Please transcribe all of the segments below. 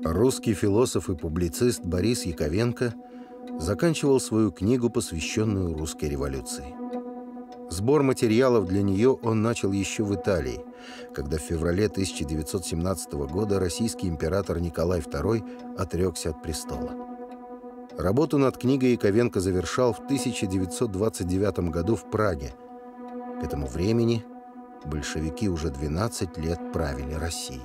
Русский философ и публицист Борис Яковенко заканчивал свою книгу, посвященную русской революции. Сбор материалов для нее он начал еще в Италии, когда в феврале 1917 года российский император Николай II отрекся от престола. Работу над книгой Яковенко завершал в 1929 году в Праге. К этому времени большевики уже 12 лет правили Россией.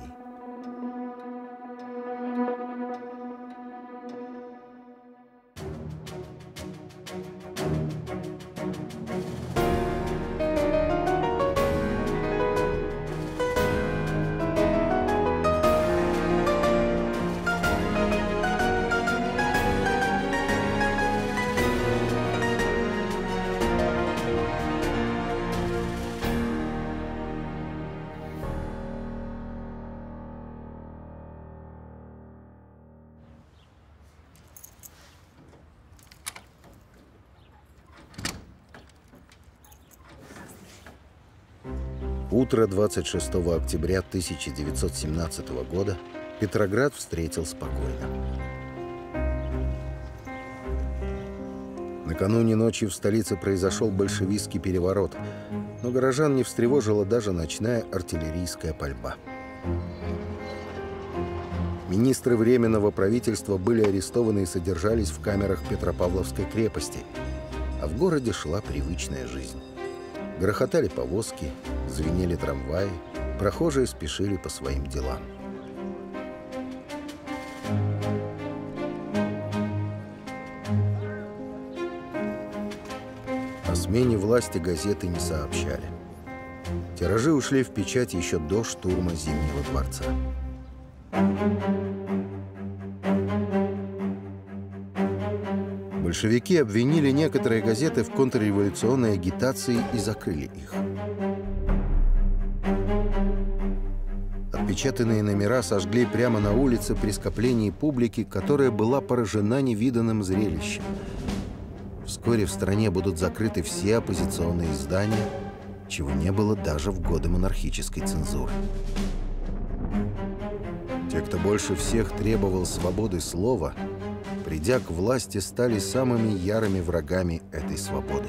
Утро 26 октября 1917 года Петроград встретил спокойно. Накануне ночью в столице произошел большевистский переворот, но горожан не встревожила даже ночная артиллерийская пальба. Министры Временного правительства были арестованы и содержались в камерах Петропавловской крепости, а в городе шла привычная жизнь. Грохотали повозки, звенели трамваи, прохожие спешили по своим делам. О смене власти газеты не сообщали. Тиражи ушли в печать еще до штурма Зимнего дворца. Большевики обвинили некоторые газеты в контрреволюционной агитации и закрыли их. Отпечатанные номера сожгли прямо на улице при скоплении публики, которая была поражена невиданным зрелищем. Вскоре в стране будут закрыты все оппозиционные издания, чего не было даже в годы монархической цензуры. Те, кто больше всех требовал свободы слова, придя к власти, стали самыми ярыми врагами этой свободы.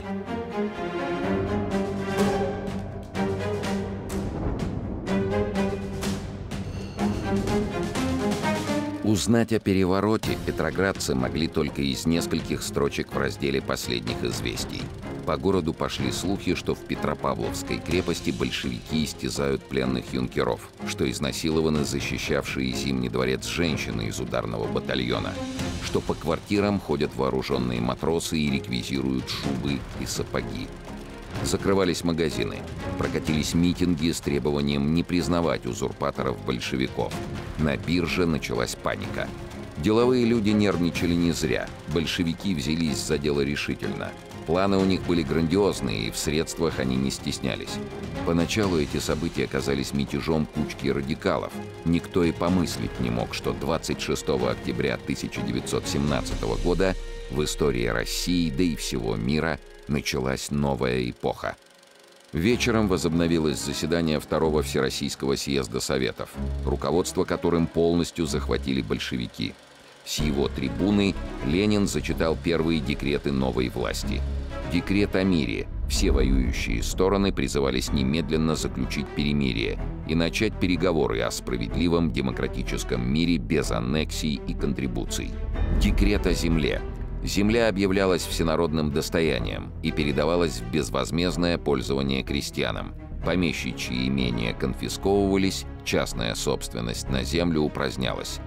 Узнать о перевороте петроградцы могли только из нескольких строчек в разделе последних известий. По городу пошли слухи, что в Петропавловской крепости большевики истязают пленных юнкеров, что изнасилованы защищавшие Зимний дворец женщины из ударного батальона, что по квартирам ходят вооруженные матросы и реквизируют шубы и сапоги. Закрывались магазины, прокатились митинги с требованием не признавать узурпаторов-большевиков. На бирже началась паника. Деловые люди нервничали не зря. Большевики взялись за дело решительно. Планы у них были грандиозные, и в средствах они не стеснялись. Поначалу эти события казались мятежом кучки радикалов. Никто и помыслить не мог, что 26 октября 1917 года в истории России, да и всего мира, началась новая эпоха. Вечером возобновилось заседание Второго Всероссийского съезда Советов, руководство которым полностью захватили большевики. С его трибуны Ленин зачитал первые декреты новой власти. Декрет о мире. Все воюющие стороны призывались немедленно заключить перемирие и начать переговоры о справедливом демократическом мире без аннексий и контрибуций. Декрет о земле. Земля объявлялась всенародным достоянием и передавалась в безвозмездное пользование крестьянам. Помещичьи имения конфисковывались, частная собственность на землю упразднялась.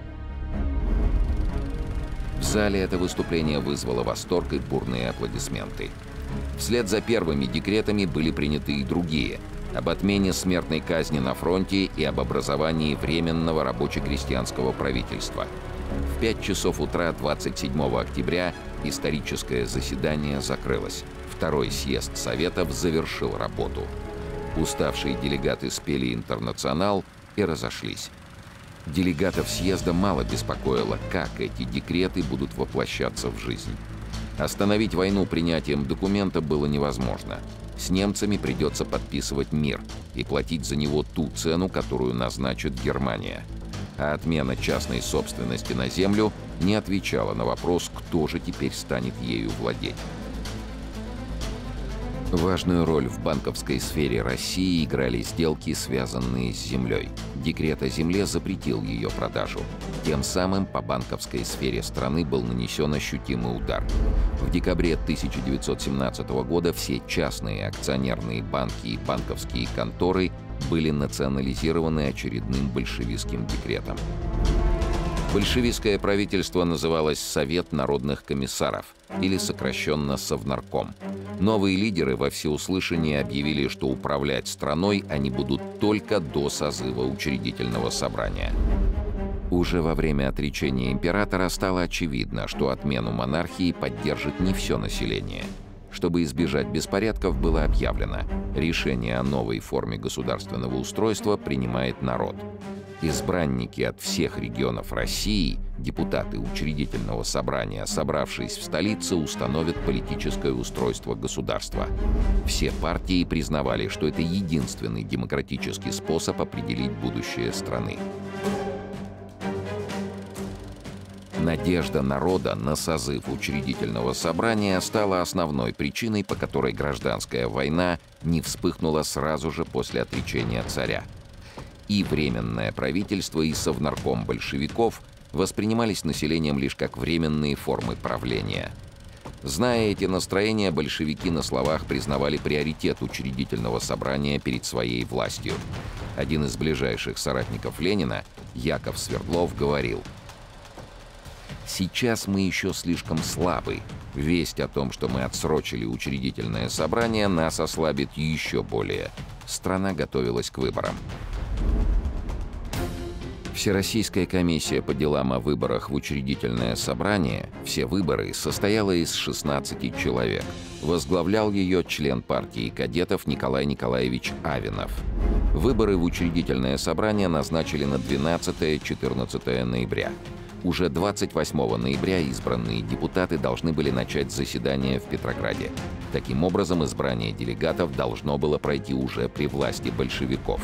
В зале это выступление вызвало восторг и бурные аплодисменты. Вслед за первыми декретами были приняты и другие – об отмене смертной казни на фронте и об образовании Временного рабоче-крестьянского правительства. В 5 часов утра 27 октября историческое заседание закрылось. Второй съезд Советов завершил работу. Уставшие делегаты спели «Интернационал» и разошлись. Делегатов съезда мало беспокоило, как эти декреты будут воплощаться в жизнь. Остановить войну принятием документа было невозможно. С немцами придется подписывать мир и платить за него ту цену, которую назначит Германия. а отмена частной собственности на землю не отвечала на вопрос, кто же теперь станет ею владеть. Важную роль в банковской сфере России играли сделки, связанные с землей. Декрет о земле запретил ее продажу. Тем самым по банковской сфере страны был нанесен ощутимый удар. В декабре 1917 года все частные акционерные банки и банковские конторы были национализированы очередным большевистским декретом. Большевистское правительство называлось Совет народных комиссаров, или сокращенно Совнарком. Новые лидеры во всеуслышание объявили, что управлять страной они будут только до созыва учредительного собрания. Уже во время отречения императора стало очевидно, что отмену монархии поддержит не все население. Чтобы избежать беспорядков, было объявлено: решение о новой форме государственного устройства принимает народ. Избранники от всех регионов России, депутаты учредительного собрания, собравшись в столице, установят политическое устройство государства. Все партии признавали, что это единственный демократический способ определить будущее страны. Надежда народа на созыв учредительного собрания стала основной причиной, по которой гражданская война не вспыхнула сразу же после отречения царя. И Временное правительство, и Совнарком большевиков воспринимались населением лишь как временные формы правления. Зная эти настроения, большевики на словах признавали приоритет учредительного собрания перед своей властью. Один из ближайших соратников Ленина, Яков Свердлов, говорил: «Сейчас мы еще слишком слабы. Весть о том, что мы отсрочили учредительное собрание, нас ослабит еще более. Страна готовилась к выборам». Всероссийская комиссия по делам о выборах в учредительное собрание, все выборы, состояла из 16 человек. Возглавлял ее член партии кадетов Николай Николаевич Авинов. Выборы в учредительное собрание назначили на 12-14 ноября. Уже 28 ноября избранные депутаты должны были начать заседание в Петрограде. Таким образом, избрание делегатов должно было пройти уже при власти большевиков.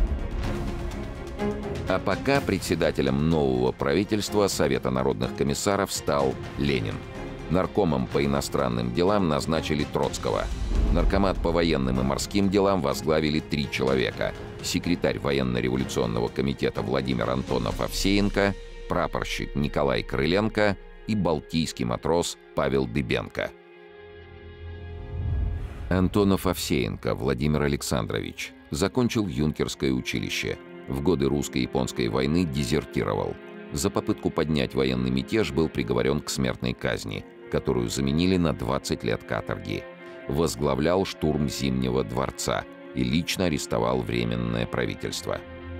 А пока председателем нового правительства Совета народных комиссаров стал Ленин. Наркомом по иностранным делам назначили Троцкого. Наркомат по военным и морским делам возглавили 3 человека: секретарь военно-революционного комитета Владимир Антонов-Овсеенко, прапорщик Николай Крыленко и балтийский матрос Павел Дыбенко. Антонов-Овсеенко Владимир Александрович закончил юнкерское училище. В годы русско-японской войны дезертировал. За попытку поднять военный мятеж был приговорен к смертной казни, которую заменили на 20 лет каторги. Возглавлял штурм Зимнего дворца и лично арестовал Временное правительство.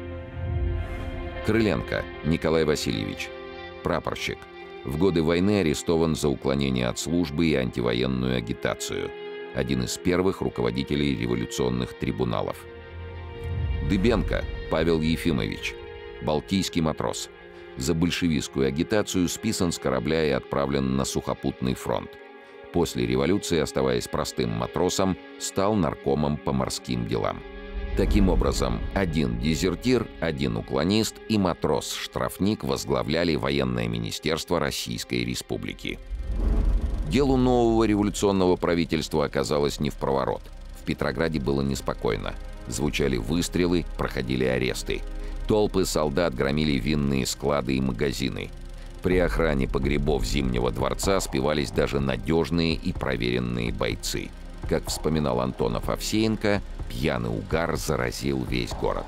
Крыленко Николай Васильевич, прапорщик. В годы войны арестован за уклонение от службы и антивоенную агитацию. Один из первых руководителей революционных трибуналов. Дыбенко Павел Ефимович, балтийский матрос. За большевистскую агитацию списан с корабля и отправлен на сухопутный фронт. После революции, оставаясь простым матросом, стал наркомом по морским делам. Таким образом, один дезертир, один уклонист и матрос-штрафник возглавляли военное министерство Российской Республики. Делу нового революционного правительства оказалось не впроворот. В Петрограде было неспокойно. Звучали выстрелы, проходили аресты. Толпы солдат громили винные склады и магазины. При охране погребов Зимнего дворца спивались даже надежные и проверенные бойцы. Как вспоминал Антонов-Овсеенко, пьяный угар заразил весь город.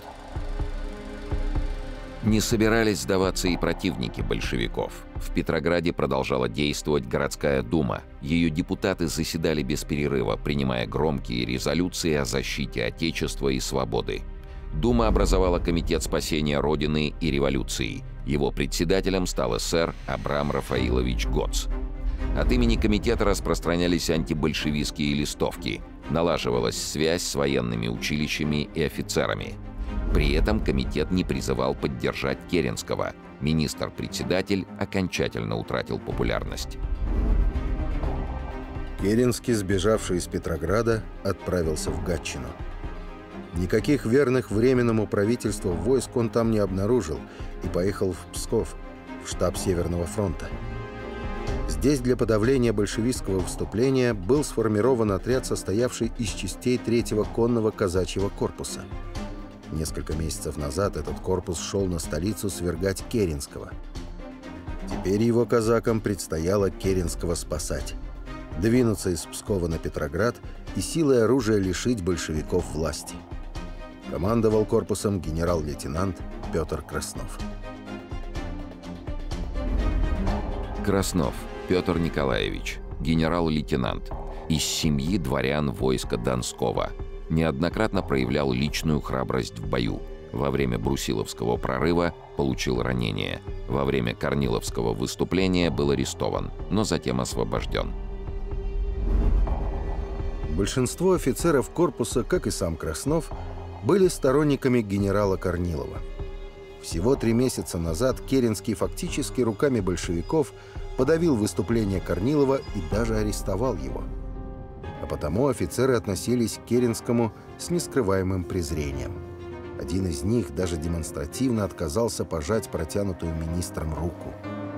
Не собирались сдаваться и противники большевиков. В Петрограде продолжала действовать городская дума. Ее депутаты заседали без перерыва, принимая громкие резолюции о защите Отечества и свободы. Дума образовала Комитет спасения Родины и революции. Его председателем стал эсер Абрам Рафаилович Гоц. От имени комитета распространялись антибольшевистские листовки. Налаживалась связь с военными училищами и офицерами. При этом комитет не призывал поддержать Керенского. Министр-председатель окончательно утратил популярность. Керенский, сбежавший из Петрограда, отправился в Гатчину. Никаких верных Временному правительству войск он там не обнаружил и поехал в Псков, в штаб Северного фронта. Здесь для подавления большевистского выступления был сформирован отряд, состоявший из частей 3-го конного казачьего корпуса. Несколько месяцев назад этот корпус шел на столицу свергать Керенского. Теперь его казакам предстояло Керенского спасать, двинуться из Пскова на Петроград и силой оружия лишить большевиков власти. Командовал корпусом генерал-лейтенант Петр Краснов. Краснов Петр Николаевич, генерал-лейтенант, из семьи дворян войска Донского. Неоднократно проявлял личную храбрость в бою. Во время Брусиловского прорыва получил ранение. Во время Корниловского выступления был арестован, но затем освобожден. Большинство офицеров корпуса, как и сам Краснов, были сторонниками генерала Корнилова. Всего 3 месяца назад Керенский фактически руками большевиков подавил выступление Корнилова и даже арестовал его. А потому офицеры относились к Керенскому с нескрываемым презрением. Один из них даже демонстративно отказался пожать протянутую министром руку.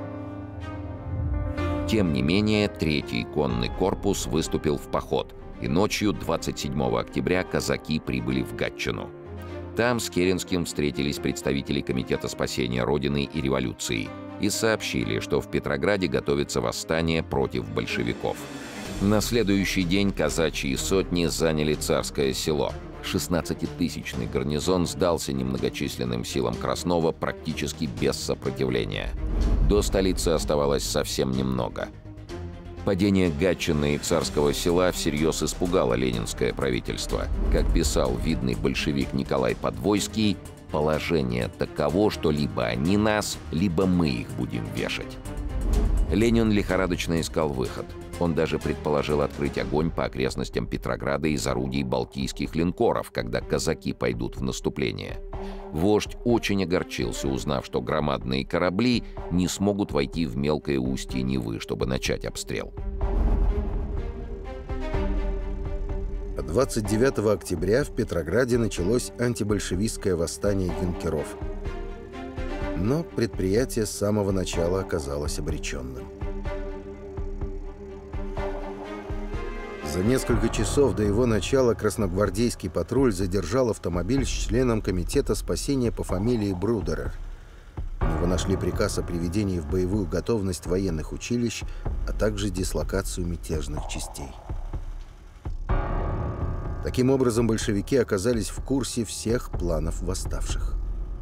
Тем не менее, 3-й конный корпус выступил в поход, и ночью 27 октября казаки прибыли в Гатчину. Там с Керенским встретились представители Комитета спасения Родины и революции и сообщили, что в Петрограде готовится восстание против большевиков. На следующий день казачьи сотни заняли Царское село. 16-тысячный гарнизон сдался немногочисленным силам Краснова практически без сопротивления. До столицы оставалось совсем немного. Падение Гатчины и Царского села всерьез испугало ленинское правительство. Как писал видный большевик Николай Подвойский, положение таково, что либо они нас, либо мы их будем вешать. Ленин лихорадочно искал выход. Он даже предположил открыть огонь по окрестностям Петрограда из орудий балтийских линкоров, когда казаки пойдут в наступление. Вождь очень огорчился, узнав, что громадные корабли не смогут войти в мелкое устье Невы, чтобы начать обстрел. 29 октября в Петрограде началось антибольшевистское восстание юнкеров. Но предприятие с самого начала оказалось обреченным. За несколько часов до его начала красногвардейский патруль задержал автомобиль с членом Комитета спасения по фамилии Брудерер. У него нашли приказ о приведении в боевую готовность военных училищ, а также дислокацию мятежных частей. Таким образом, большевики оказались в курсе всех планов восставших.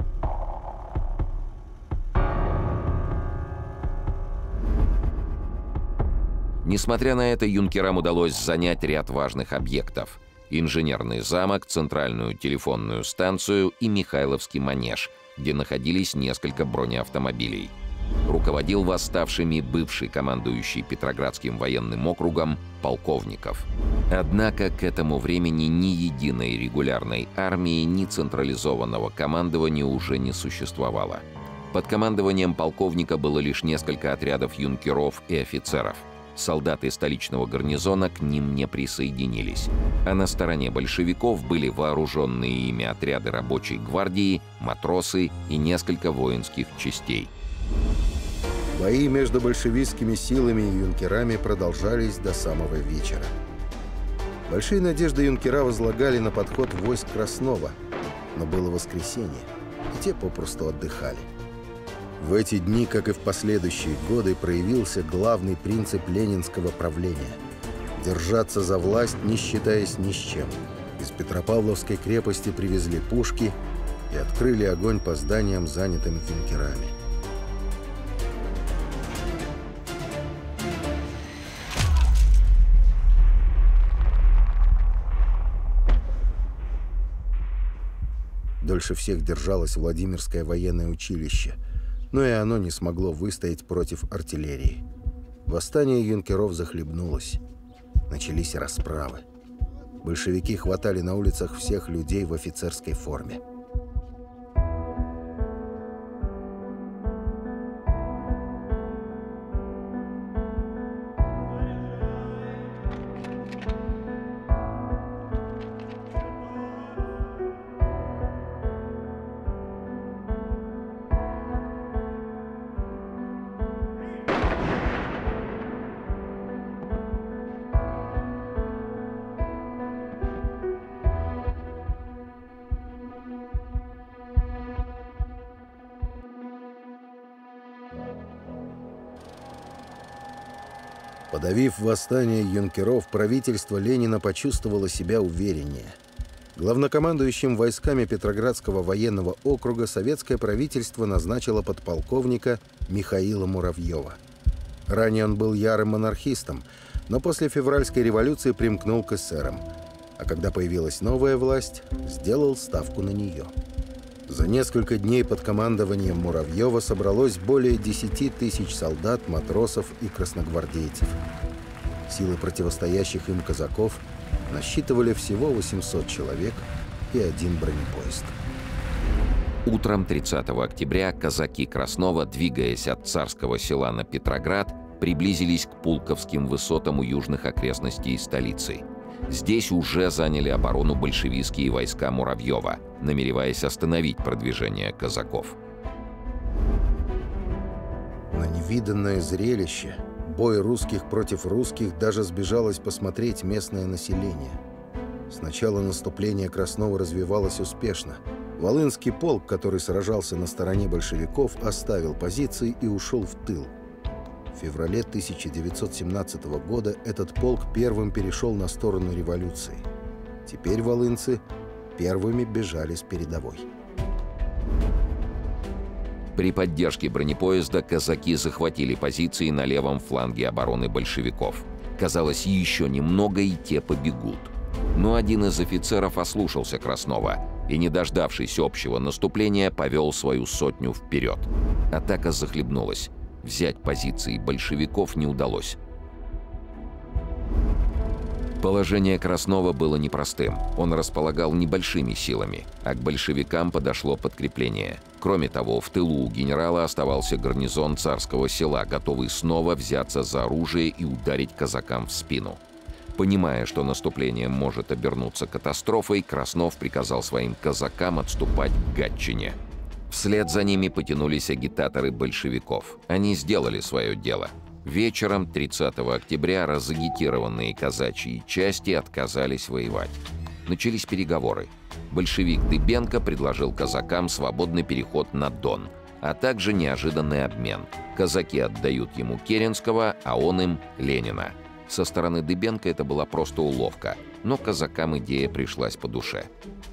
Несмотря на это, юнкерам удалось занять ряд важных объектов: инженерный замок, центральную телефонную станцию и Михайловский манеж, где находились несколько бронеавтомобилей. Руководил восставшими бывший командующий Петроградским военным округом Полковников. Однако к этому времени ни единой регулярной армии, ни централизованного командования уже не существовало. Под командованием полковника было лишь несколько отрядов юнкеров и офицеров. Солдаты столичного гарнизона к ним не присоединились. А на стороне большевиков были вооруженные ими отряды рабочей гвардии, матросы и несколько воинских частей. Бои между большевистскими силами и юнкерами продолжались до самого вечера. Большие надежды юнкера возлагали на подход войск Краснова, но было воскресенье, и те попросту отдыхали. В эти дни, как и в последующие годы, проявился главный принцип ленинского правления – держаться за власть, не считаясь ни с чем. Из Петропавловской крепости привезли пушки и открыли огонь по зданиям, занятым юнкерами. Дольше всех держалось Владимирское военное училище, но и оно не смогло выстоять против артиллерии. Восстание юнкеров захлебнулось. Начались расправы. Большевики хватали на улицах всех людей в офицерской форме. Подавив восстание юнкеров, правительство Ленина почувствовало себя увереннее. Главнокомандующим войсками Петроградского военного округа советское правительство назначило подполковника Михаила Муравьева. Ранее он был ярым монархистом, но после февральской революции примкнул к эсерам, а когда появилась новая власть, сделал ставку на нее. За несколько дней под командованием Муравьева собралось более 10 тысяч солдат, матросов и красногвардейцев. Силы противостоящих им казаков насчитывали всего 800 человек и один бронепоезд. Утром 30 октября казаки Краснова, двигаясь от Царского Села на Петроград, приблизились к Пулковским высотам у южных окрестностей столицы. Здесь уже заняли оборону большевистские войска Муравьева, намереваясь остановить продвижение казаков. На невиданное зрелище, бой русских против русских, даже сбежалось посмотреть местное население. Сначала наступление Краснова развивалось успешно. Волынский полк, который сражался на стороне большевиков, оставил позиции и ушел в тыл. В феврале 1917 года этот полк первым перешел на сторону революции. Теперь волынцы первыми бежали с передовой. При поддержке бронепоезда казаки захватили позиции на левом фланге обороны большевиков. Казалось, еще немного и те побегут. Но один из офицеров ослушался Краснова и, не дождавшись общего наступления, повел свою сотню вперед. Атака захлебнулась. Взять позиции большевиков не удалось. Положение Краснова было непростым. Он располагал небольшими силами, а к большевикам подошло подкрепление. Кроме того, в тылу у генерала оставался гарнизон Царского Села, готовый снова взяться за оружие и ударить казакам в спину. Понимая, что наступление может обернуться катастрофой, Краснов приказал своим казакам отступать к Гатчине. Вслед за ними потянулись агитаторы большевиков. Они сделали свое дело. Вечером 30 октября разагитированные казачьи части отказались воевать. Начались переговоры. Большевик Дыбенко предложил казакам свободный переход на Дон, а также неожиданный обмен. Казаки отдают ему Керенского, а он им Ленина. Со стороны Дыбенко это была просто уловка, но казакам идея пришлась по душе.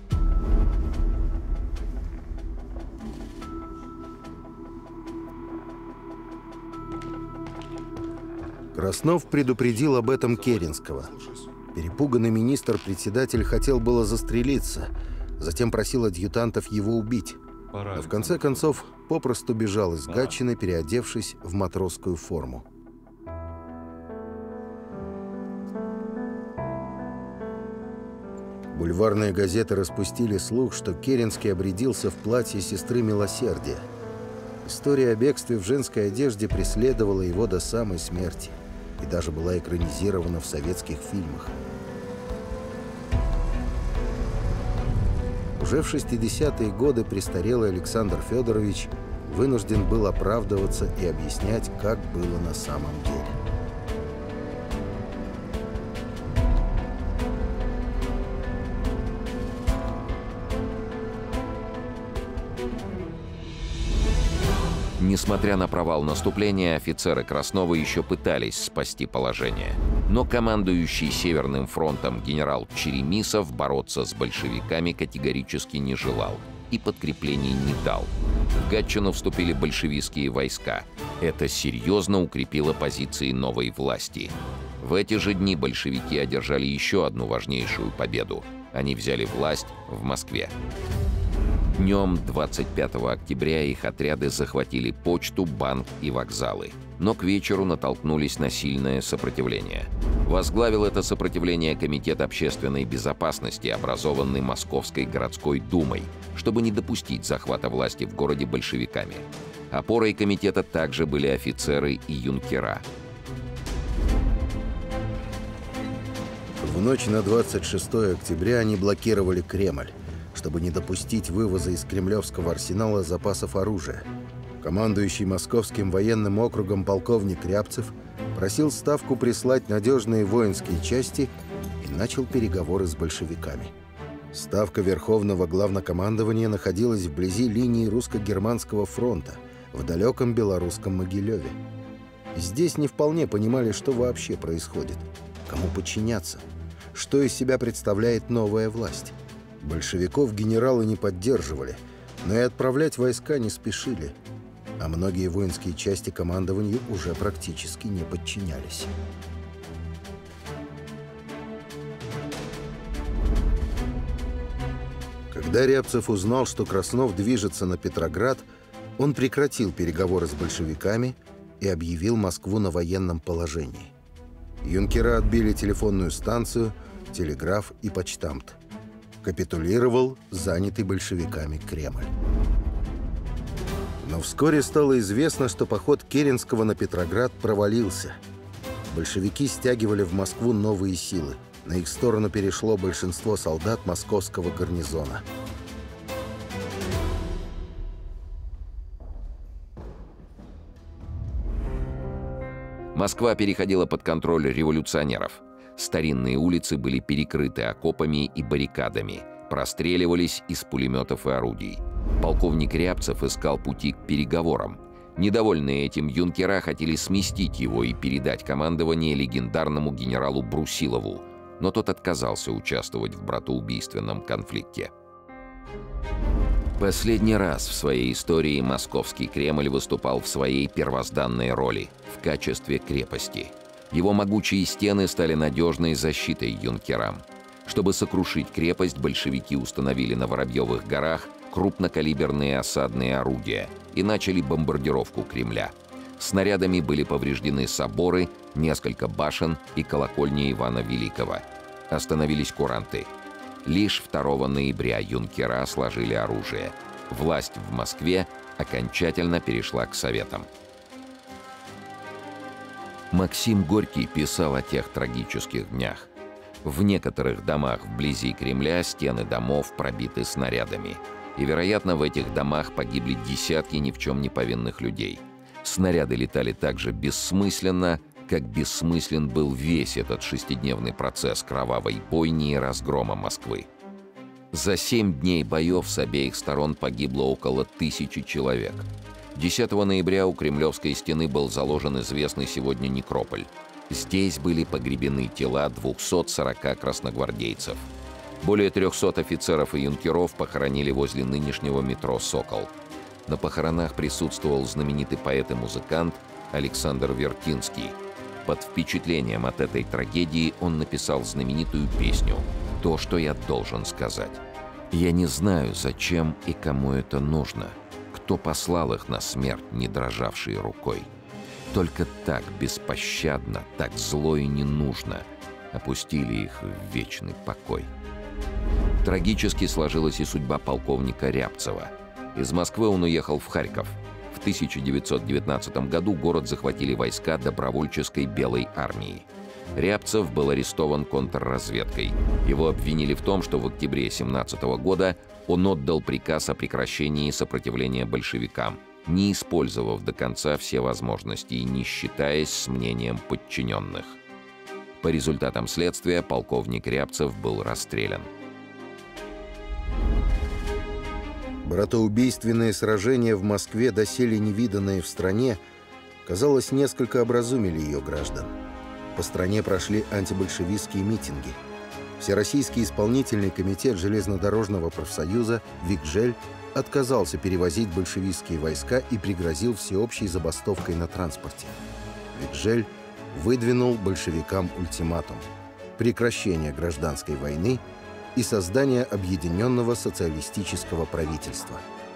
Краснов предупредил об этом Керенского. Перепуганный министр-председатель хотел было застрелиться, затем просил адъютантов его убить. Но в конце концов попросту бежал из Гатчины, переодевшись в матросскую форму. Бульварные газеты распустили слух, что Керенский обрядился в платье сестры Милосердия. История о бегстве в женской одежде преследовала его до самой смерти и даже была экранизирована в советских фильмах. Уже в 60-е годы престарелый Александр Федорович вынужден был оправдываться и объяснять, как было на самом деле. Несмотря на провал наступления, офицеры Краснова еще пытались спасти положение. Но командующий Северным фронтом генерал Черемисов бороться с большевиками категорически не желал и подкреплений не дал. В Гатчину вступили большевистские войска. Это серьезно укрепило позиции новой власти. В эти же дни большевики одержали еще одну важнейшую победу. Они взяли власть в Москве. Днем 25 октября их отряды захватили почту, банк и вокзалы. Но к вечеру натолкнулись на сильное сопротивление. Возглавил это сопротивление Комитет общественной безопасности, образованный Московской городской думой, чтобы не допустить захвата власти в городе большевиками. Опорой комитета также были офицеры и юнкера. В ночь на 26 октября они блокировали Кремль, чтобы не допустить вывоза из кремлевского арсенала запасов оружия. Командующий Московским военным округом полковник Рябцев просил Ставку прислать надежные воинские части и начал переговоры с большевиками. Ставка Верховного Главнокомандования находилась вблизи линии русско-германского фронта, в далеком белорусском Могилеве. Здесь не вполне понимали, что вообще происходит, кому подчиняться, что из себя представляет новая власть. Большевиков генералы не поддерживали, но и отправлять войска не спешили, а многие воинские части командованию уже практически не подчинялись. Когда Рябцев узнал, что Краснов движется на Петроград, он прекратил переговоры с большевиками и объявил Москву на военном положении. Юнкера отбили телефонную станцию, телеграф и почтамт. Капитулировал занятый большевиками Кремль. Но вскоре стало известно, что поход Керенского на Петроград провалился. Большевики стягивали в Москву новые силы. На их сторону перешло большинство солдат московского гарнизона. Москва переходила под контроль революционеров. Старинные улицы были перекрыты окопами и баррикадами, простреливались из пулеметов и орудий. Полковник Рябцев искал пути к переговорам. Недовольные этим юнкера хотели сместить его и передать командование легендарному генералу Брусилову, но тот отказался участвовать в братоубийственном конфликте. Последний раз в своей истории московский Кремль выступал в своей первозданной роли – в качестве крепости. Его могучие стены стали надежной защитой юнкерам. Чтобы сокрушить крепость, большевики установили на Воробьевых горах крупнокалиберные осадные орудия и начали бомбардировку Кремля. Снарядами были повреждены соборы, несколько башен и колокольня Ивана Великого. Остановились куранты. Лишь 2 ноября юнкера сложили оружие. Власть в Москве окончательно перешла к Советам. Максим Горький писал о тех трагических днях. В некоторых домах вблизи Кремля стены домов пробиты снарядами. И, вероятно, в этих домах погибли десятки ни в чем не повинных людей. Снаряды летали так же бессмысленно, как бессмыслен был весь этот 6-дневный процесс кровавой бойни и разгрома Москвы. За 7 дней боев с обеих сторон погибло около 1000 человек. 10 ноября у Кремлевской стены был заложен известный сегодня некрополь. Здесь были погребены тела 240 красногвардейцев. Более 300 офицеров и юнкеров похоронили возле нынешнего метро «Сокол». На похоронах присутствовал знаменитый поэт и музыкант Александр Вертинский. Под впечатлением от этой трагедии он написал знаменитую песню «То, что я должен сказать». Я не знаю, зачем и кому это нужно, кто послал их на смерть, не дрожавшей рукой. Только так беспощадно, так зло и не нужно опустили их в вечный покой. Трагически сложилась и судьба полковника Рябцева. Из Москвы он уехал в Харьков. В 1919 году город захватили войска добровольческой Белой армии. Рябцев был арестован контрразведкой. Его обвинили в том, что в октябре 1917 года он отдал приказ о прекращении сопротивления большевикам, не использовав до конца все возможности и не считаясь с мнением подчиненных. По результатам следствия полковник Рябцев был расстрелян. Братоубийственные сражения в Москве, доселе невиданные в стране, казалось, несколько образумили ее граждан. По стране прошли антибольшевистские митинги. Всероссийский исполнительный комитет железнодорожного профсоюза «Викжель» отказался перевозить большевистские войска и пригрозил всеобщей забастовкой на транспорте. «Викжель» выдвинул большевикам ультиматум – прекращение гражданской войны и создание объединенного социалистического правительства.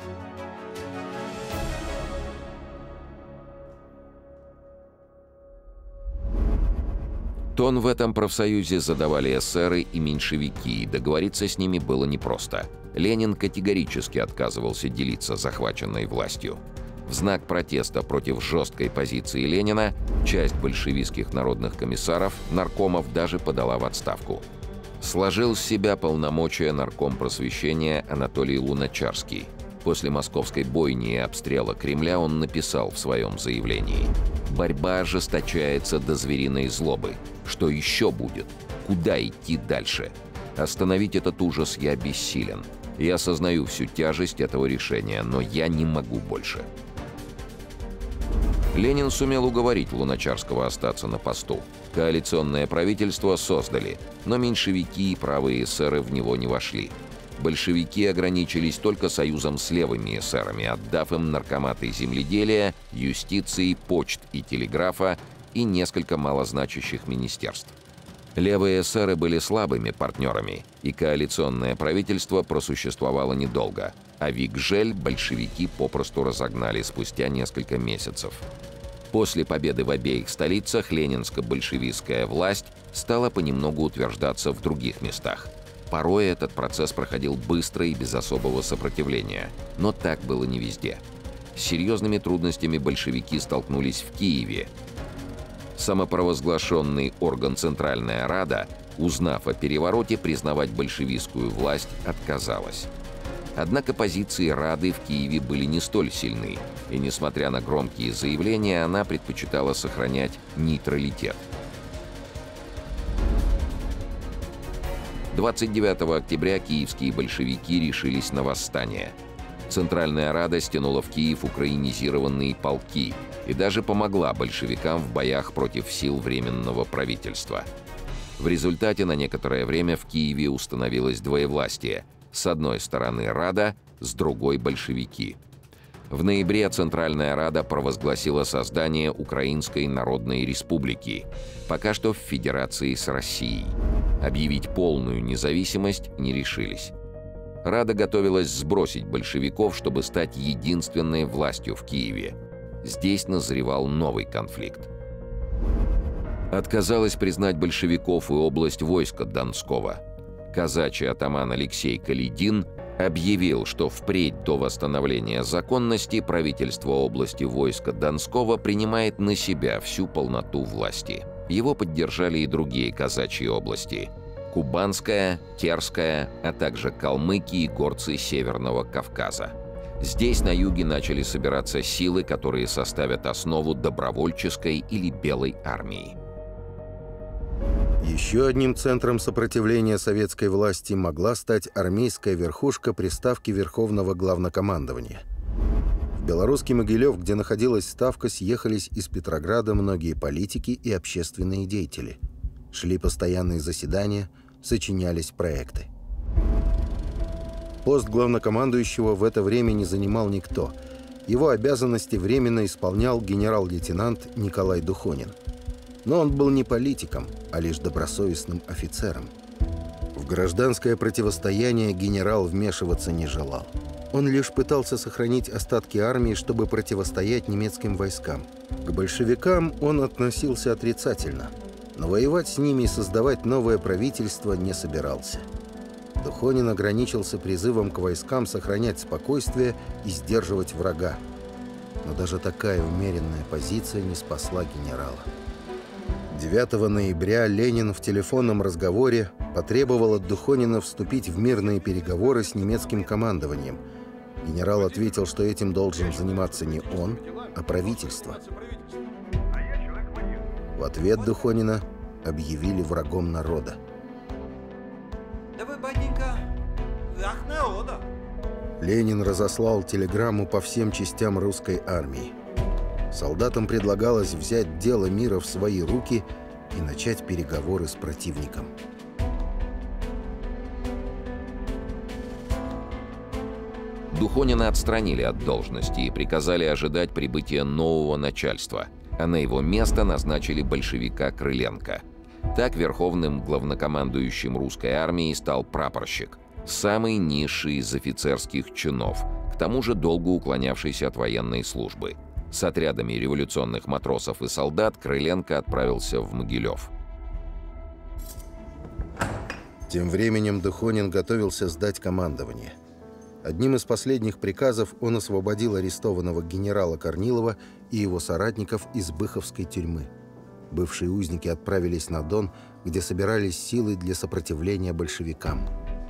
Тон в этом профсоюзе задавали эсеры и меньшевики, и договориться с ними было непросто. Ленин категорически отказывался делиться захваченной властью. В знак протеста против жесткой позиции Ленина часть большевистских народных комиссаров, наркомов, даже подала в отставку. Сложил с себя полномочия нарком просвещения Анатолий Луначарский. После московской бойни и обстрела Кремля он написал в своем заявлении: «Борьба ожесточается до звериной злобы. Что еще будет? Куда идти дальше? Остановить этот ужас я бессилен. Я осознаю всю тяжесть этого решения, но я не могу больше». Ленин сумел уговорить Луначарского остаться на посту. Коалиционное правительство создали, но меньшевики и правые эсеры в него не вошли. Большевики ограничились только союзом с левыми эсерами, отдав им наркоматы земледелия, юстиции, почт и телеграфа и несколько малозначащих министерств. Левые эсеры были слабыми партнерами, и коалиционное правительство просуществовало недолго, а Вик-Жель большевики попросту разогнали спустя несколько месяцев. После победы в обеих столицах ленинско-большевистская власть стала понемногу утверждаться в других местах. Порой этот процесс проходил быстро и без особого сопротивления, но так было не везде. С серьезными трудностями большевики столкнулись в Киеве. Самопровозглашенный орган Центральная Рада, узнав о перевороте, признавать большевистскую власть отказалась. Однако позиции Рады в Киеве были не столь сильны, и, несмотря на громкие заявления, она предпочитала сохранять нейтралитет. 29 октября киевские большевики решились на восстание. Центральная Рада стянула в Киев украинизированные полки и даже помогла большевикам в боях против сил Временного правительства. В результате на некоторое время в Киеве установилось двоевластие. С одной стороны Рада, с другой большевики. В ноябре Центральная Рада провозгласила создание Украинской Народной Республики, пока что в федерации с Россией. Объявить полную независимость не решились. Рада готовилась сбросить большевиков, чтобы стать единственной властью в Киеве. Здесь назревал новый конфликт. Отказалась признать большевиков и область войска Донского. Казачий атаман Алексей Каледин объявил, что впредь до восстановления законности правительство области войска Донского принимает на себя всю полноту власти. Его поддержали и другие казачьи области – Кубанская, Терская, а также калмыки и горцы Северного Кавказа. Здесь на юге начали собираться силы, которые составят основу добровольческой или белой армии. Еще одним центром сопротивления советской власти могла стать армейская верхушка при ставке Верховного Главнокомандования. В белорусский Могилев, где находилась ставка, съехались из Петрограда многие политики и общественные деятели. Шли постоянные заседания, сочинялись проекты. Пост главнокомандующего в это время не занимал никто. Его обязанности временно исполнял генерал-лейтенант Николай Духонин. Но он был не политиком, а лишь добросовестным офицером. В гражданское противостояние генерал вмешиваться не желал. Он лишь пытался сохранить остатки армии, чтобы противостоять немецким войскам. К большевикам он относился отрицательно, но воевать с ними и создавать новое правительство не собирался. Духонин ограничился призывом к войскам сохранять спокойствие и сдерживать врага. Но даже такая умеренная позиция не спасла генерала. 9 ноября Ленин в телефонном разговоре потребовал от Духонина вступить в мирные переговоры с немецким командованием. Генерал ответил, что этим должен заниматься не он, а правительство. В ответ Духонина объявили врагом народа. Да вы, батенька, враг народа. Ленин разослал телеграмму по всем частям русской армии. Солдатам предлагалось взять дело мира в свои руки и начать переговоры с противником. Духонина отстранили от должности и приказали ожидать прибытия нового начальства, а на его место назначили большевика Крыленко. Так верховным главнокомандующим русской армии стал прапорщик, самый низший из офицерских чинов, к тому же долго уклонявшийся от военной службы. С отрядами революционных матросов и солдат Крыленко отправился в Могилев. Тем временем Духонин готовился сдать командование. Одним из последних приказов он освободил арестованного генерала Корнилова и его соратников из Быховской тюрьмы. Бывшие узники отправились на Дон, где собирались силы для сопротивления большевикам.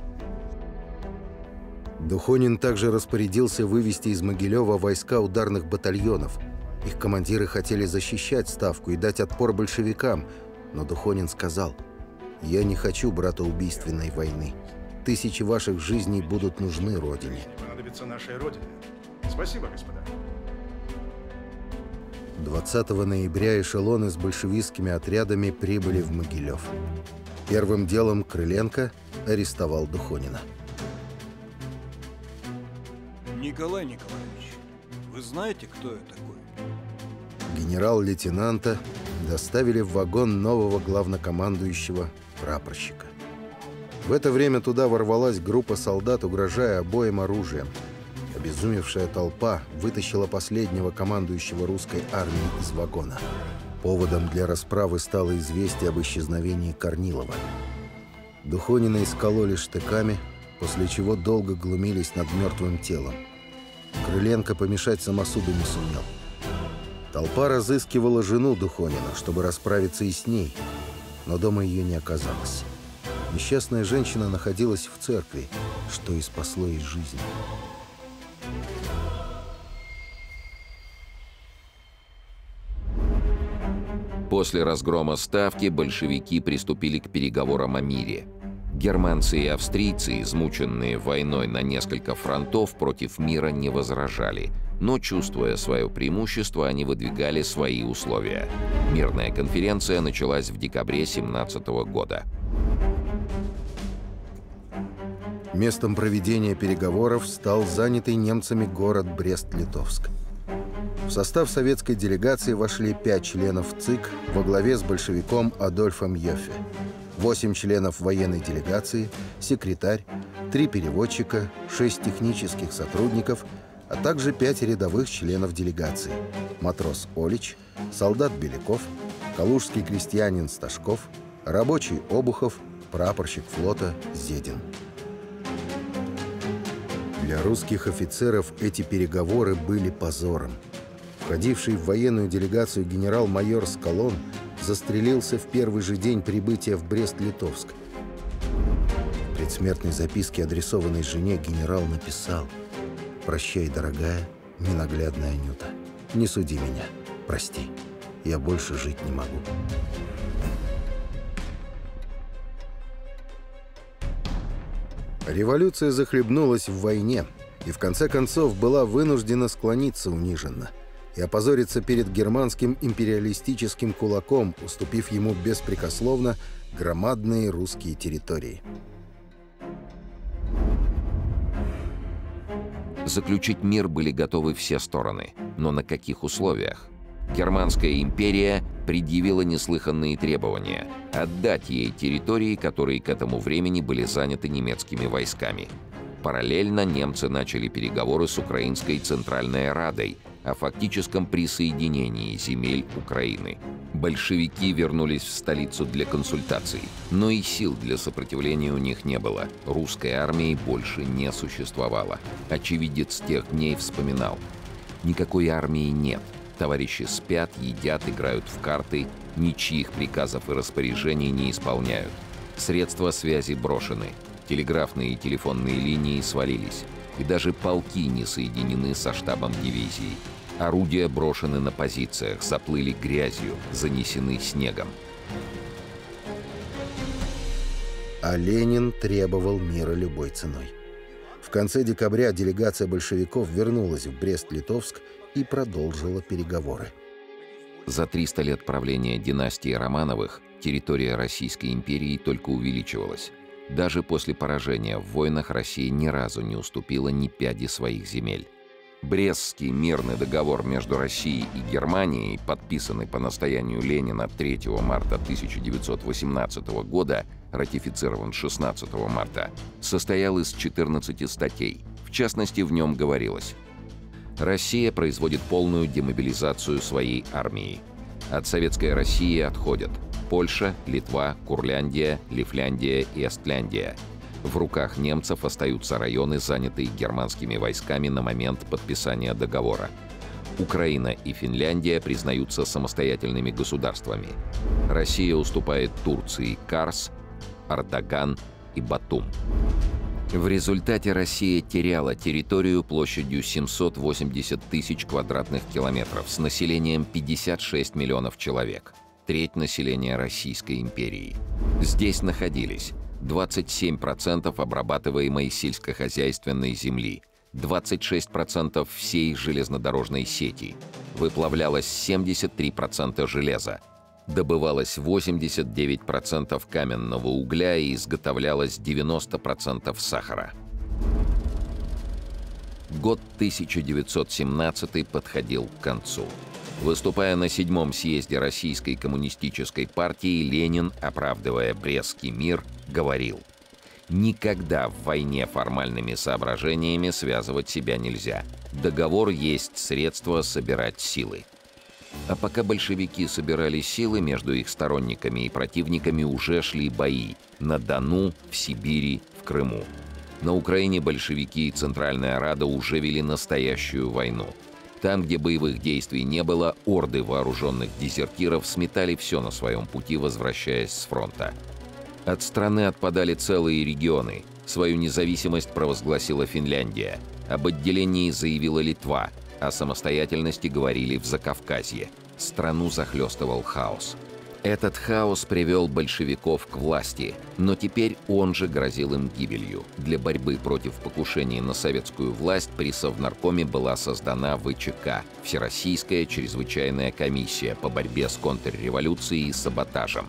Духонин также распорядился вывести из Могилева войска ударных батальонов. Их командиры хотели защищать ставку и дать отпор большевикам, но Духонин сказал: «Я не хочу братоубийственной войны. Тысячи ваших жизней будут нужны Родине». Понадобится нашей Родине. Спасибо, господа. 20 ноября эшелоны с большевистскими отрядами прибыли в Могилев. Первым делом Крыленко арестовал Духонина. Николай Николаевич, вы знаете, кто я такой? Генерал-лейтенанта доставили в вагон нового главнокомандующего прапорщика. В это время туда ворвалась группа солдат, угрожая обоим оружием. Обезумевшая толпа вытащила последнего командующего русской армией из вагона. Поводом для расправы стало известие об исчезновении Корнилова. Духонина искололи штыками, после чего долго глумились над мертвым телом. Крыленко помешать самосуду не сумел. Толпа разыскивала жену Духонина, чтобы расправиться и с ней, но дома ее не оказалось. Несчастная женщина находилась в церкви, что и спасло ей жизнь. После разгрома Ставки большевики приступили к переговорам о мире. Германцы и австрийцы, измученные войной на несколько фронтов, против мира не возражали. Но, чувствуя свое преимущество, они выдвигали свои условия. Мирная конференция началась в декабре 1917 года. Местом проведения переговоров стал занятый немцами город Брест-Литовск. В состав советской делегации вошли 5 членов ЦИК во главе с большевиком Адольфом Йоффе, 8 членов военной делегации, секретарь, 3 переводчика, 6 технических сотрудников, а также 5 рядовых членов делегации: матрос Олич, солдат Беляков, калужский крестьянин Сташков, рабочий Обухов, прапорщик флота Зедин. Для русских офицеров эти переговоры были позором. Входивший в военную делегацию генерал-майор Скалон застрелился в первый же день прибытия в Брест-Литовск. В предсмертной записке, адресованной жене, генерал написал: «Прощай, дорогая, ненаглядная Анюта. Не суди меня, прости. Я больше жить не могу». Революция захлебнулась в войне и в конце концов была вынуждена склониться униженно и опозориться перед германским империалистическим кулаком, уступив ему беспрекословно громадные русские территории. Заключить мир были готовы все стороны. Но на каких условиях? Германская империя предъявила неслыханные требования – отдать ей территории, которые к этому времени были заняты немецкими войсками. Параллельно немцы начали переговоры с Украинской Центральной Радой о фактическом присоединении земель Украины. Большевики вернулись в столицу для консультаций, но и сил для сопротивления у них не было. Русской армии больше не существовало. Очевидец тех дней вспоминал: «Никакой армии нет. Товарищи спят, едят, играют в карты, ничьих приказов и распоряжений не исполняют. Средства связи брошены, телеграфные и телефонные линии свалились, и даже полки не соединены со штабом дивизии. Орудия брошены на позициях, заплыли грязью, занесены снегом». А Ленин требовал мира любой ценой. В конце декабря делегация большевиков вернулась в Брест-Литовск и продолжила переговоры. За 300 лет правления династии Романовых территория Российской империи только увеличивалась. Даже после поражения в войнах Россия ни разу не уступила ни пяди своих земель. Брестский мирный договор между Россией и Германией, подписанный по настоянию Ленина 3 марта 1918 года, ратифицирован 16 марта, состоял из 14 статей. В частности, в нем говорилось: Россия производит полную демобилизацию своей армии. От советской России отходят Польша, Литва, Курляндия, Лифляндия и Эстляндия. В руках немцев остаются районы, занятые германскими войсками на момент подписания договора. Украина и Финляндия признаются самостоятельными государствами. Россия уступает Турции Карс, Ардаган и Батум. В результате Россия теряла территорию площадью 780 тысяч квадратных километров с населением 56 миллионов человек, треть населения Российской империи. Здесь находились 27% обрабатываемой сельскохозяйственной земли, 26% всей железнодорожной сети, выплавлялось 73% железа, добывалось 89% каменного угля и изготовлялось 90% сахара. Год 1917 подходил к концу. Выступая на 7-м съезде Российской коммунистической партии, Ленин, оправдывая Брестский мир, говорил: «Никогда в войне формальными соображениями связывать себя нельзя. Договор есть средство собирать силы». А пока большевики собирали силы, между их сторонниками и противниками уже шли бои на Дону, в Сибири, в Крыму. На Украине большевики и Центральная Рада уже вели настоящую войну. Там, где боевых действий не было, орды вооруженных дезертиров сметали все на своем пути, возвращаясь с фронта. От страны отпадали целые регионы. Свою независимость провозгласила Финляндия. Об отделении заявила Литва. О самостоятельности говорили в Закавказье. Страну захлестывал хаос. Этот хаос привел большевиков к власти, но теперь он же грозил им гибелью. Для борьбы против покушений на советскую власть при Совнаркоме была создана ВЧК – Всероссийская чрезвычайная комиссия по борьбе с контрреволюцией и саботажем.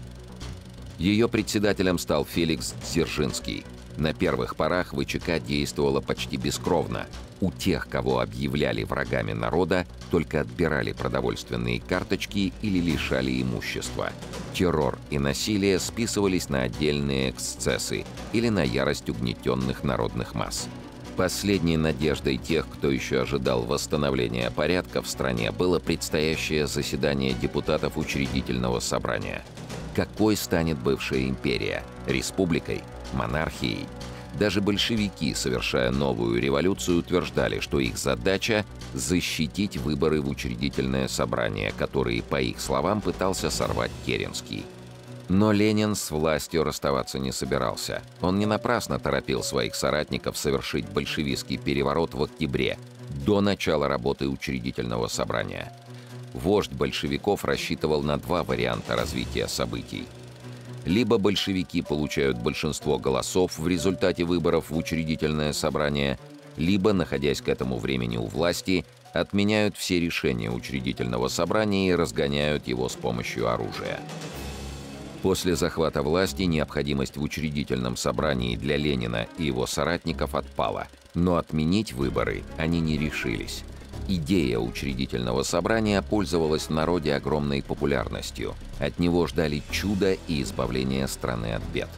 Ее председателем стал Феликс Дзержинский. На первых порах ВЧК действовала почти бескровно. У тех, кого объявляли врагами народа, только отбирали продовольственные карточки или лишали имущества. Террор и насилие списывались на отдельные эксцессы или на ярость угнетенных народных масс. Последней надеждой тех, кто еще ожидал восстановления порядка в стране, было предстоящее заседание депутатов Учредительного собрания. Какой станет бывшая империя? Республикой? Монархией? Даже большевики, совершая новую революцию, утверждали, что их задача – защитить выборы в Учредительное собрание, которые, по их словам, пытался сорвать Керенский. Но Ленин с властью расставаться не собирался. Он не напрасно торопил своих соратников совершить большевистский переворот в октябре, до начала работы Учредительного собрания. Вождь большевиков рассчитывал на два варианта развития событий. Либо большевики получают большинство голосов в результате выборов в Учредительное собрание, либо, находясь к этому времени у власти, отменяют все решения Учредительного собрания и разгоняют его с помощью оружия. После захвата власти необходимость в Учредительном собрании для Ленина и его соратников отпала, но отменить выборы они не решились. Идея Учредительного собрания пользовалась в народе огромной популярностью. От него ждали чуда и избавления страны от бед.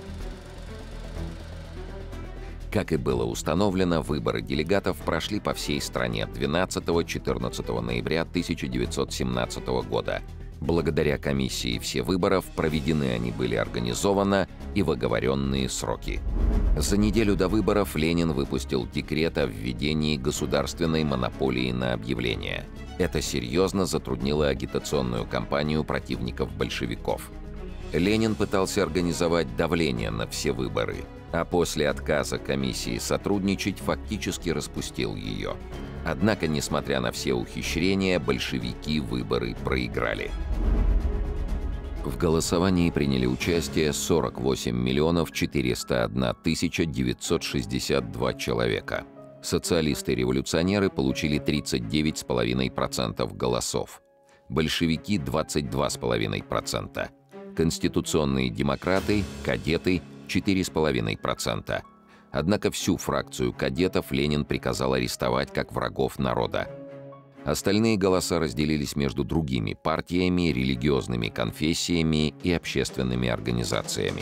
Как и было установлено, выборы делегатов прошли по всей стране 12-14 ноября 1917 года. Благодаря комиссии все выборов проведены они были организованно и в оговоренные сроки. За неделю до выборов Ленин выпустил декрет о введении государственной монополии на объявления. Это серьезно затруднило агитационную кампанию противников большевиков. Ленин пытался организовать давление на все выборы, а после отказа комиссии сотрудничать фактически распустил ее. Однако, несмотря на все ухищрения, большевики выборы проиграли. В голосовании приняли участие 48 миллионов 401 тысяча 962 человека. Социалисты-революционеры получили 39,5% голосов. Большевики – 22,5%. Конституционные демократы, кадеты – 4,5%. Однако всю фракцию кадетов Ленин приказал арестовать как врагов народа. Остальные голоса разделились между другими партиями, религиозными конфессиями и общественными организациями.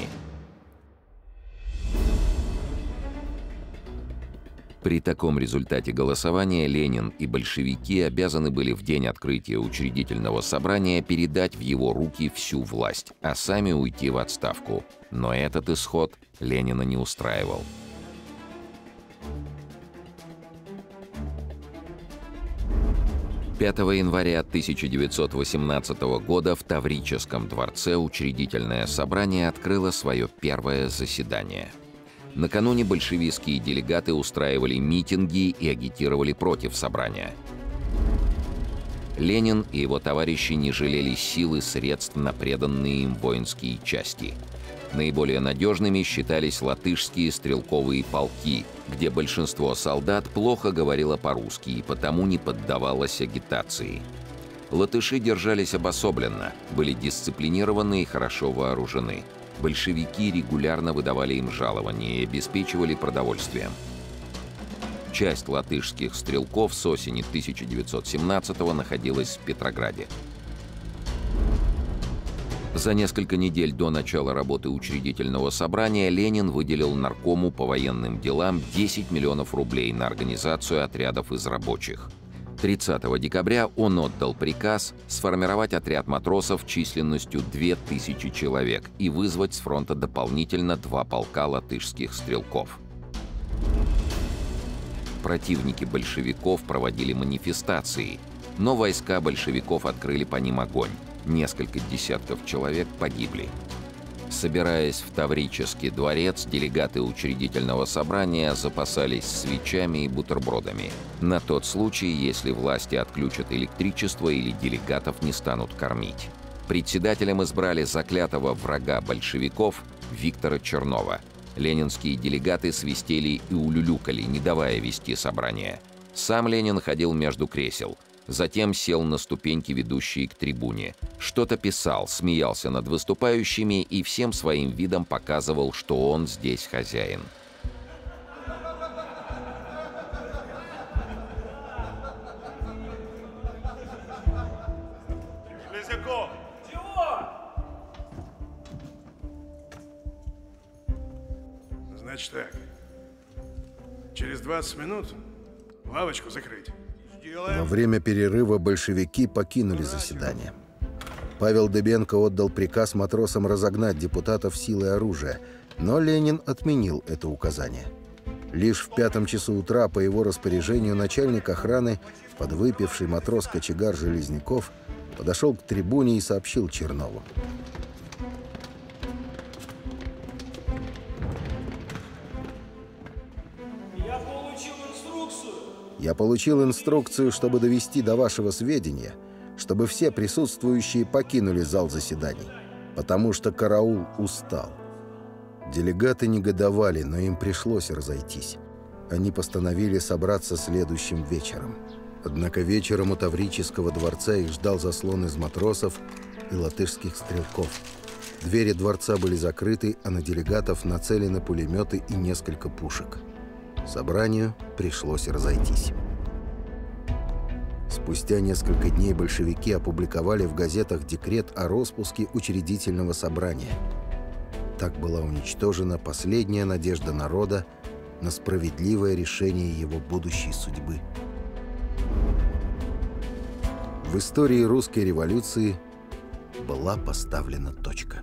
При таком результате голосования Ленин и большевики обязаны были в день открытия Учредительного собрания передать в его руки всю власть, а сами уйти в отставку. Но этот исход Ленина не устраивал. 5 января 1918 года в Таврическом дворце Учредительное собрание открыло свое первое заседание. Накануне большевистские делегаты устраивали митинги и агитировали против собрания. Ленин и его товарищи не жалели сил и средств на преданные им воинские части. Наиболее надежными считались латышские стрелковые полки, где большинство солдат плохо говорило по-русски и потому не поддавалось агитации. Латыши держались обособленно, были дисциплинированы и хорошо вооружены. Большевики регулярно выдавали им жалования и обеспечивали продовольствием. Часть латышских стрелков с осени 1917-го находилась в Петрограде. За несколько недель до начала работы учредительного собрания Ленин выделил наркому по военным делам 10 миллионов рублей на организацию отрядов из рабочих. 30 декабря он отдал приказ сформировать отряд матросов численностью 2000 человек и вызвать с фронта дополнительно 2 полка латышских стрелков. Противники большевиков проводили манифестации, но войска большевиков открыли по ним огонь. Несколько десятков человек погибли. Собираясь в Таврический дворец, делегаты учредительного собрания запасались свечами и бутербродами на тот случай, если власти отключат электричество или делегатов не станут кормить. Председателем избрали заклятого врага большевиков Виктора Чернова. Ленинские делегаты свистели и улюлюкали, не давая вести собрание. Сам Ленин ходил между кресел. Затем сел на ступеньки, ведущие к трибуне. Что-то писал, смеялся над выступающими и всем своим видом показывал, что он здесь хозяин. Железяков! Чего? Значит так. Через 20 минут лавочку закрыть. Во время перерыва большевики покинули заседание. Павел Дыбенко отдал приказ матросам разогнать депутатов силой оружия, но Ленин отменил это указание. Лишь в 5 часу утра по его распоряжению начальник охраны, подвыпивший матрос-кочегар Железняков, подошел к трибуне и сообщил Чернову: «Я получил инструкцию, чтобы довести до вашего сведения, чтобы все присутствующие покинули зал заседаний, потому что караул устал». Делегаты негодовали, но им пришлось разойтись. Они постановили собраться следующим вечером. Однако вечером у Таврического дворца их ждал заслон из матросов и латышских стрелков. Двери дворца были закрыты, а на делегатов нацелены пулеметы и несколько пушек. Собранию пришлось разойтись. Спустя несколько дней большевики опубликовали в газетах декрет о распуске учредительного собрания. Так была уничтожена последняя надежда народа на справедливое решение его будущей судьбы. В истории русской революции была поставлена точка.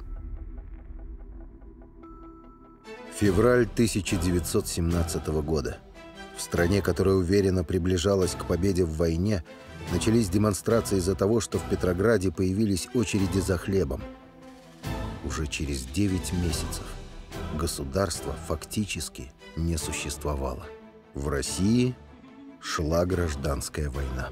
Февраль 1917 года. В стране, которая уверенно приближалась к победе в войне, начались демонстрации из-за того, что в Петрограде появились очереди за хлебом. Уже через 9 месяцев государство фактически не существовало. В России шла гражданская война.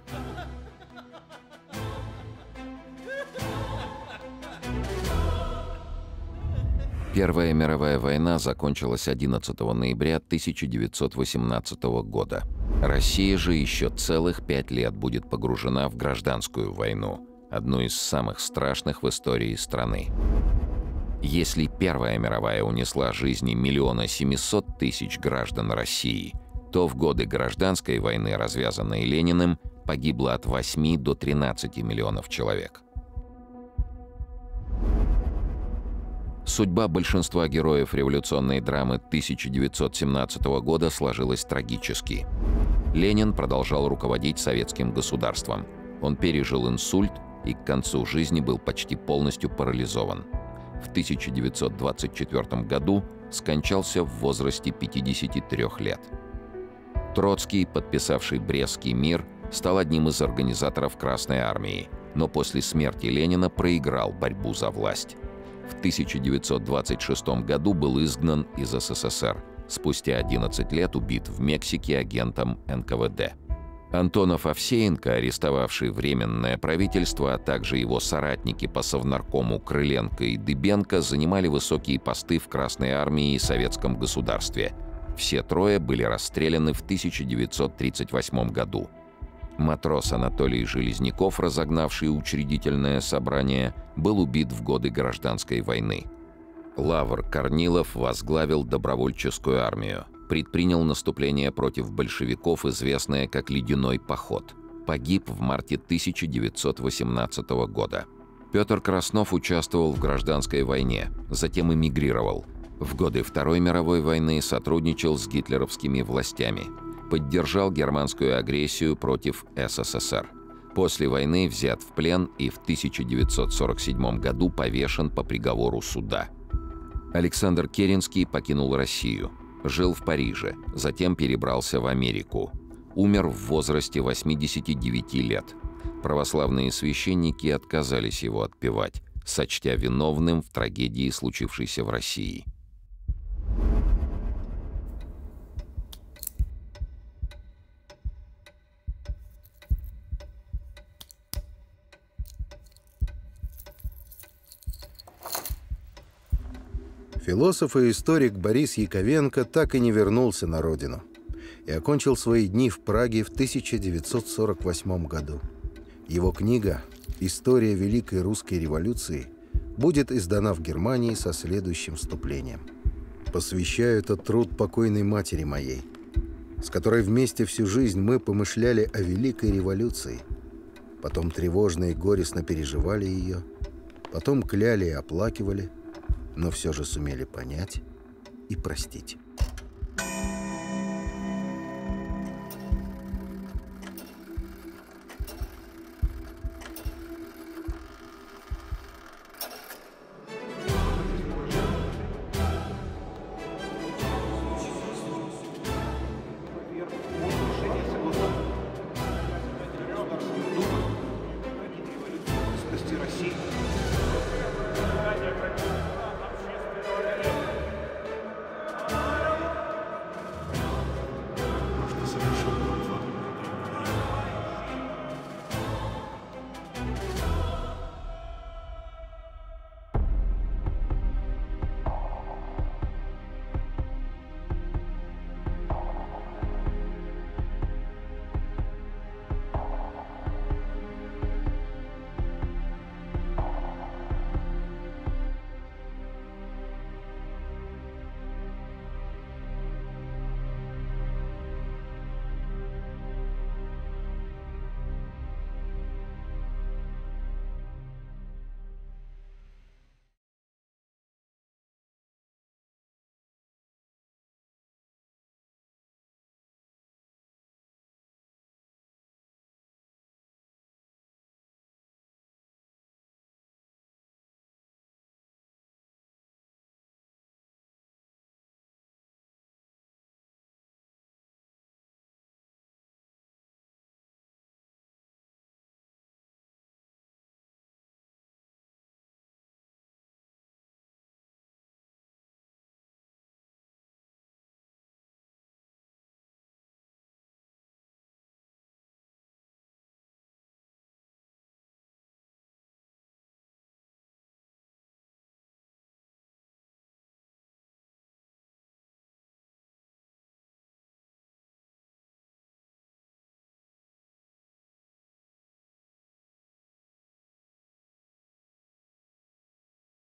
Первая мировая война закончилась 11 ноября 1918 года. Россия же еще целых 5 лет будет погружена в гражданскую войну, одну из самых страшных в истории страны. Если Первая мировая унесла жизни 1 700 000 граждан России, то в годы гражданской войны, развязанной Лениным, погибло от 8 до 13 миллионов человек. Судьба большинства героев революционной драмы 1917 года сложилась трагически. Ленин продолжал руководить советским государством. Он пережил инсульт и к концу жизни был почти полностью парализован. В 1924 году скончался в возрасте 53 лет. Троцкий, подписавший Брестский мир, стал одним из организаторов Красной армии, но после смерти Ленина проиграл борьбу за власть. В 1926 году был изгнан из СССР. Спустя 11 лет убит в Мексике агентом НКВД. Антонов Овсеенко, арестовавший Временное правительство, а также его соратники по Совнаркому Крыленко и Дыбенко занимали высокие посты в Красной армии и советском государстве. Все трое были расстреляны в 1938 году. Матрос Анатолий Железняков, разогнавший учредительное собрание, был убит в годы Гражданской войны. Лавр Корнилов возглавил добровольческую армию. Предпринял наступление против большевиков, известное как «Ледяной поход». Погиб в марте 1918 года. Петр Краснов участвовал в Гражданской войне, затем эмигрировал. В годы Второй мировой войны сотрудничал с гитлеровскими властями. Поддержал германскую агрессию против СССР. После войны взят в плен и в 1947 году повешен по приговору суда. Александр Керенский покинул Россию. Жил в Париже, затем перебрался в Америку. Умер в возрасте 89 лет. Православные священники отказались его отпевать, сочтя виновным в трагедии, случившейся в России. Философ и историк Борис Яковенко так и не вернулся на родину и окончил свои дни в Праге в 1948 году. Его книга «История Великой Русской революции» будет издана в Германии со следующим вступлением. Посвящаю этот труд покойной матери моей, с которой вместе всю жизнь мы помышляли о Великой революции, потом тревожно и горестно переживали ее, потом кляли и оплакивали, но все же сумели понять и простить. России.